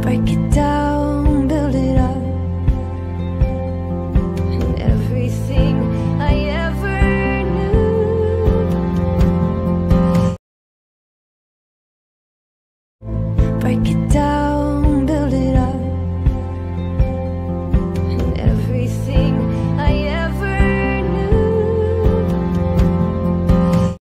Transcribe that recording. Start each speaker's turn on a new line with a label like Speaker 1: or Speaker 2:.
Speaker 1: break it down, build it up. And everything I ever knew, break it down.